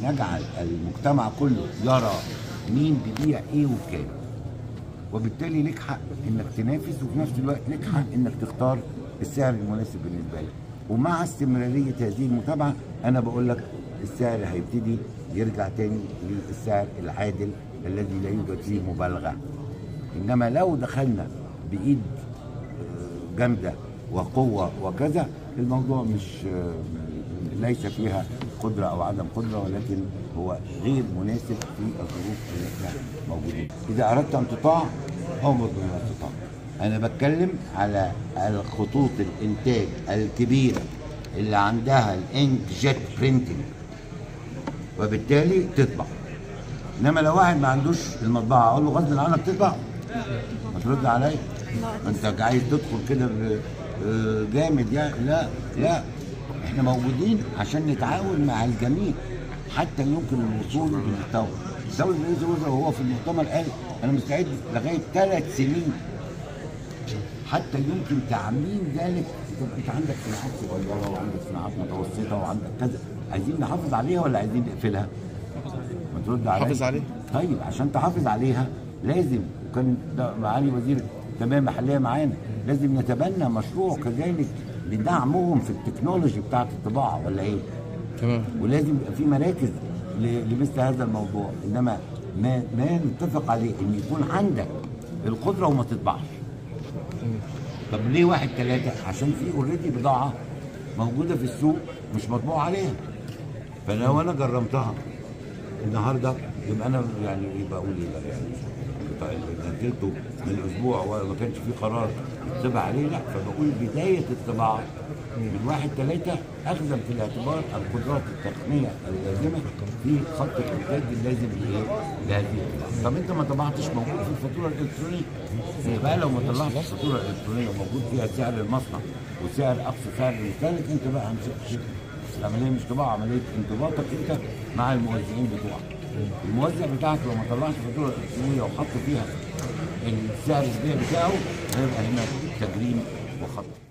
نجعل المجتمع كله يرى مين بيبيع ايه وبكام، وبالتالي ليك حق انك تنافس، وفي نفس الوقت ليك حق انك تختار السعر المناسب بالنسبه لك. ومع استمراريه هذه المتابعه انا بقول لك السعر هيبتدي يرجع تاني للسعر العادل الذي لا يوجد فيه مبالغه. انما لو دخلنا بايد جامده وقوه وكذا، الموضوع مش ليس فيها قدره او عدم قدره، ولكن هو غير مناسب في الظروف اللي احنا موجودين. اذا اردت ان تطاع امر بما تطاع. انا بتكلم على الخطوط الانتاج الكبيره اللي عندها الانك جيت برينتنج، وبالتالي تطبع. انما لو واحد ما عندوش المطبعه اقول له غصب عنك تطبع؟ ما ترد عليا، انت عايز تدخل كده جامد يعني. لا لا، احنا موجودين عشان نتعاون مع الجميع حتى يمكن الوصول للتطور. دولة رئيس الوزراء وهو في المؤتمر قال انا مستعد لغايه 3 سنين حتى يمكن تعميم ذلك. انت عندك صناعات صغيره وعندك صناعات متوسطه وعندك كذا، عايزين نحافظ عليها ولا عايزين نقفلها؟ ما ترد عليا. نحافظ عليها. طيب عشان تحافظ عليها لازم، وكان معالي وزير التنميه المحليه معانا، لازم نتبنى مشروع كذلك لدعمهم في التكنولوجي بتاعت الطباعه ولا ايه؟ تمام. ولازم يبقى في مراكز لمثل هذا الموضوع. انما ما نتفق عليه ان يكون عندك القدره وما تطبعش. طب ليه 1 3؟ عشان في اوريدي بضاعه موجوده في السوق مش مطبوع عليها. فلو انا جرمتها النهارده يبقى انا يعني ايه بقول ايه يعني نزلته من اسبوع وما كانش في قرار طبع عليه، لا. فبقول بدايه الطباعه من 1 3 اخذا في الاعتبار القدرات التقنيه اللازمه في خط الانتاج اللازم لهذه الطباعه. طب انت ما طبعتش موجود في الفاتوره الالكترونيه، يبقى لو ما طلعتش الفاتوره الالكترونيه وموجود فيها سعر المصنع وسعر اقصى سعر للمستهلك، انت بقى هنشوف العمليه مش طباعه، عمليه انضباطك انت مع الموزعين بتوعك. الموزع بتاعك لو ما طلعش فاتوره الكترونيه وحط فيها السعر البيع بتاعه هيبقى هنا تجريم وخطأ.